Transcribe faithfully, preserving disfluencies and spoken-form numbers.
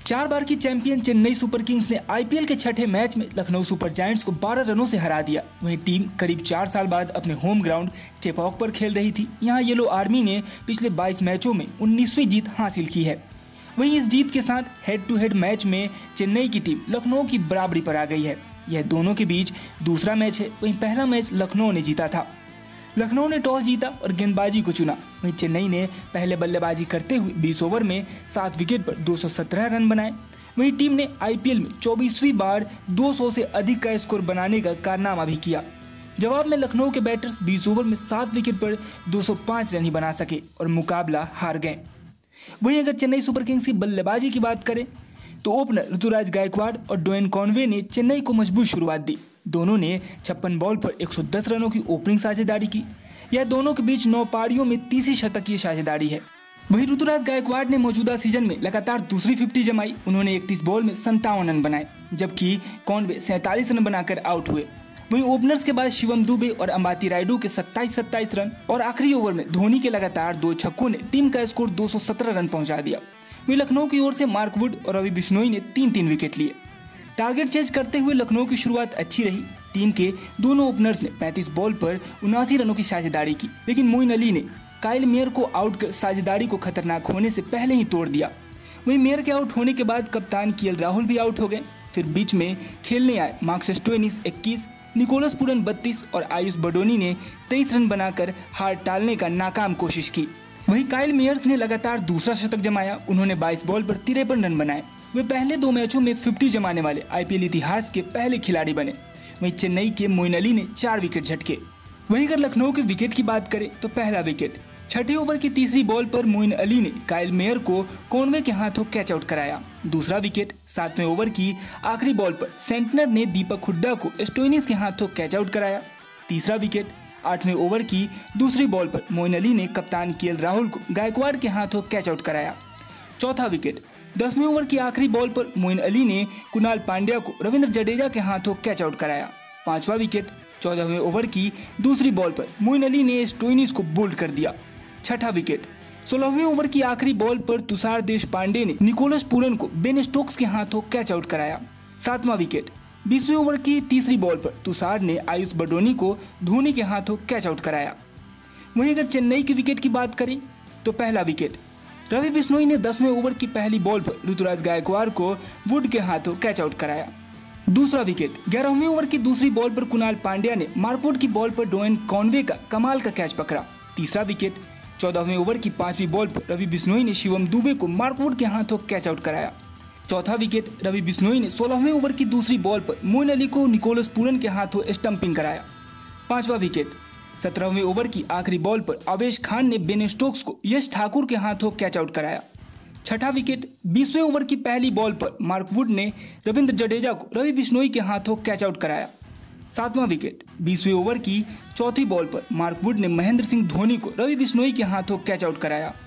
चार बार की चैंपियन चेन्नई सुपर किंग्स ने आईपीएल के छठे मैच में लखनऊ सुपर जायंट्स को बारह रनों से हरा दिया। वहीं टीम करीब चार साल बाद अपने होम ग्राउंड चेपॉक पर खेल रही थी। यहां येलो आर्मी ने पिछले बाईस मैचों में उन्नीसवीं जीत हासिल की है। वहीं इस जीत के साथ हेड टू हेड मैच में चेन्नई की टीम लखनऊ की बराबरी पर आ गई है। यह दोनों के बीच दूसरा मैच है। वहीं पहला मैच लखनऊ ने जीता था। लखनऊ ने टॉस जीता और गेंदबाजी को चुना। वहीं चेन्नई ने पहले बल्लेबाजी करते हुए बीस ओवर में सात विकेट पर दो सौ सत्रह रन बनाए। वहीं टीम ने आईपीएल में चौबीसवीं बार दो सौ से अधिक का स्कोर बनाने का कारनामा भी किया। जवाब में लखनऊ के बैटर्स बीस ओवर में सात विकेट पर दो सौ पाँच रन ही बना सके और मुकाबला हार गए। वहीं अगर चेन्नई सुपर किंग्स की बल्लेबाजी की बात करें तो ओपनर ऋतुराज गायकवाड़ और ड्वेन कॉनवे ने चेन्नई को मजबूत शुरुआत दी। दोनों ने छप्पन बॉल पर एक सौ दस रनों की ओपनिंग साझेदारी की। यह दोनों के बीच नौ पारियों में तीसरी शतकीय साझेदारी है। वहीं ऋतुराज गायकवाड़ ने मौजूदा सीजन में लगातार दूसरी फिफ्टी जमाई। उन्होंने इकतीस बॉल में संतावन रन बनाए, जबकि कॉनवे सैंतालीस रन बनाकर आउट हुए। वहीं ओपनर्स के बाद शिवम दुबे और अंबाती रायडू के सत्ताईस सत्ताईस रन और आखिरी ओवर में धोनी के लगातार दो छक्कों ने टीम का स्कोर दो सौ सत्रह रन पहुंचा दिया। वहीं लखनऊ की ओर से मार्क वुड और रवि बिश्नोई ने तीन तीन विकेट लिए। टारगेट चेज करते हुए लखनऊ की शुरुआत अच्छी रही। टीम के दोनों ओपनर्स ने पैंतीस बॉल पर उनासी रनों की साझेदारी की, लेकिन मोइन अली ने काइल मेयर को आउट कर साझेदारी को खतरनाक होने से पहले ही तोड़ दिया। वहीं मेयर के आउट होने के बाद कप्तान केएल राहुल भी आउट हो गए। फिर बीच में खेलने आए मार्कस स्टोइनिस इक्कीस, निकोलस पूरन बत्तीस और आयुष बडोनी ने तेईस रन बनाकर हार टालने का नाकाम कोशिश की। वहीं काइल मेयर्स ने लगातार दूसरा शतक जमाया। उन्होंने बाईस बॉल पर तिरपन रन बनाए। वे पहले दो मैचों में पचास जमाने वाले आईपीएल इतिहास के पहले खिलाड़ी बने। वहीं चेन्नई के मोइन अली ने चार विकेट झटके। वहीं अगर लखनऊ के विकेट की बात करें तो पहला विकेट छठे ओवर की तीसरी बॉल पर मोइन अली ने काइल मेयर को कॉनवे के हाथों कैच आउट कराया। दूसरा विकेट सातवें ओवर की आखिरी बॉल पर सेंटनर ने दीपक हुड्डा को स्टोइनिस के हाथों कैच आउट कराया। तीसरा विकेट आठवें ओवर की दूसरी बॉल पर मोइन अली ने कप्तान केएल राहुल को गायकवाड़ के हाथों कैच आउट कराया। चौथा विकेट दसवें ओवर की आखिरी बॉल पर मोइन अली ने कुणाल पांड्या को रविंद्र जडेजा के हाथों कैच आउट कराया। पांचवा विकेट चौदहवें ओवर की दूसरी बॉल पर मोइन अली ने स्टोइनिस को बोल्ड कर दिया। छठा विकेट सोलहवें ओवर की आखिरी बॉल पर तुषार देशपांडे ने निकोलस पूरन को बेन स्टोक्स के हाथों कैच आउट कराया। सातवां विकेट बीसवें ओवर की तीसरी बॉल पर तुषार ने आयुष बडोनी को धोनी के हाथों कैच आउट कराया। वहीं अगर चेन्नई की विकेट की बात करें तो पहला विकेट रवि बिश्नोई ने दसवें ओवर की पहली बॉल पर ऋतुराज गायकवाड़ को वुड के हाथों कैच आउट कराया। दूसरा विकेट ग्यारहवें ओवर की दूसरी बॉल पर कुणाल पांड्या ने मार्कवुड की बॉल पर ड्वेन कॉनवे का कमाल का कैच पकड़ा। तीसरा विकेट चौदहवें ओवर की पांचवी बॉल पर रवि बिश्नोई ने शिवम दुबे को मार्कवुड के हाथों कैच आउट कराया। चौथा विकेट रवि बिश्नोई ने सोलहवें ओवर की दूसरी बॉल पर मोइन अली को निकोलस पूरन के हाथों स्टंपिंग कराया। पांचवा विकेट सत्रहवें ओवर की आखिरी बॉल पर आवेश खान ने बेन स्टोक्स को यश ठाकुर के हाथों कैच आउट कराया। छठा विकेट बीसवें ओवर की पहली बॉल पर मार्क वुड ने रविंद्र जडेजा को रवि बिश्नोई के हाथों कैच आउट कराया। सातवां विकेट बीसवें ओवर की चौथी बॉल पर मार्क वुड ने महेंद्र सिंह धोनी को रवि बिश्नोई के हाथों कैच आउट कराया।